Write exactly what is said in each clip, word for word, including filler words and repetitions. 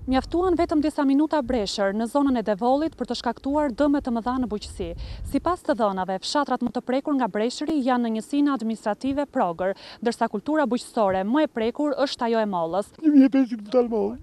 Mjaftuan vetëm disa minuta breshër në zonën e Devollit për të shkaktuar dëme të mëdha në bujqësi. Sipas të dhënave, fshatrat më të prekur nga breshëri janë në njësinë administrative Progër, ndërsa kultura bujqësore më e prekur është ajo e Mollës. një mijë e pesëqind kuintal mollë.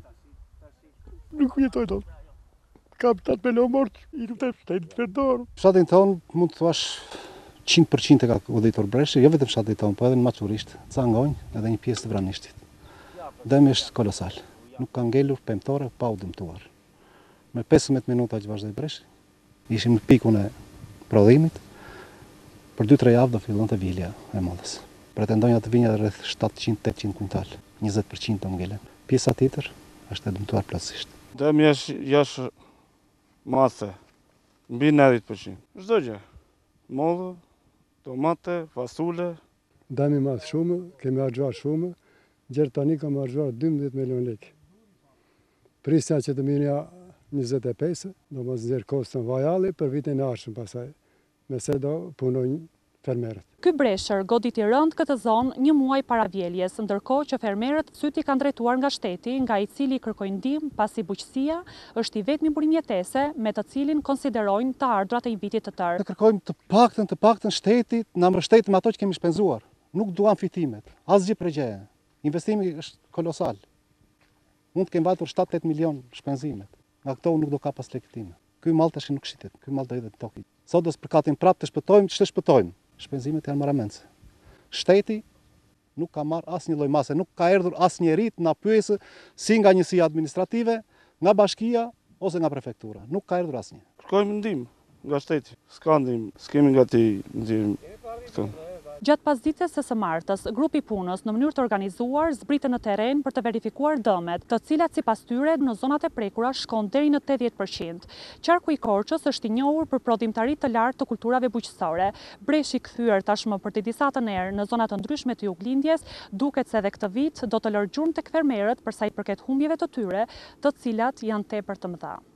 Nuk jetoj dot. Kam shtat me mort, i nuk të shtetit të verdorë. Fshatin ton mund të thuash njëqind përqind e ka udhëhitur breshë, jo vetëm fshatin ton, po edhe në Maçurisht, Cangonj, edhe një pjesë të Vranishtit. Dëmi është kolosal. Nuk ka ngelur pemtore pa u dëmtuar. Me pesëmbëdhjetë minuta që vazhdoi breshi, ishim në pikun e prodhimit. Për dy tre javë do fillonte vilja e Mollës. Pretendojnë të vinja rreth shtatëqind deri tetëqind kuintal, njëzet përqind të ngelen. Pjesa tjetër është e dëmtuar plotësisht. Dëmi është jashtë mase, mbi nëntëdhjetë përqind. Çdo gjë. Mollë, tomate, fasule. Dëmi mas shumë, kemi harxuar shumë. Gjerë tani kam harxuar dymbëdhjetë milion lekë. Prisja që të mirja njëzet e pesë, do mos nxjerr kostën vajalli për vitin e ardhshëm pasaj, nëse do punojnë fermerët. Ky breshër goditi rënd këtë zonë një muaj para vjeljes, ndërkohë që fermerët syti kanë drejtuar nga shteti, nga i cili kërkojnë ndihmë pasi bujqësia është i vetmi burim jetese me të cilin konsiderojnë të ardhurat e një viti të tërë. Ne kërkojmë të paktën të paktën shtetit na mbështet me ato që kemi shpenzuar. Nuk duam fitimet, asgjë pregjeje. Investimi është kolosal. Mund të kemë mbajtur shtatë tetë milion shpenzimet. Nga këto nuk do ka pas lekëtime. Ky mall tash nuk shitet, ky mall do hidhet në tokë. Sot do spërkatim prapë të shpëtojmë, ç'të shpëtojmë. Shpenzimet janë marramendse. Shteti nuk ka marrë asnjë lloj mase, nuk ka erdhur asnjëri të na pyesë si nga njësia administrative, nga bashkia ose nga prefektura. Nuk ka erdhur asnjë. Kërkojmë ndihmë nga shteti. S'ka ndihmë, s'kemi gati ndihmë këtu. Gjatë pasdites së së martës, grupi punës në mënyrë të organizuar zbritën në terren për të verifikuar dëmet, të cilat sipas tyre në zonat e prekura shkon deri në tetëdhjetë përqind. Qarku i Korçës është i njohur për prodhimtari të lartë të kulturave bujqësore. Breshi i kthyer tashmë për të disa të erë në zona të ndryshme të juglindjes, duket se edhe këtë vit do të lërë gjurmë tek fermerët për sa i përket humbjeve të tyre, të cilat janë tepër të mëdha.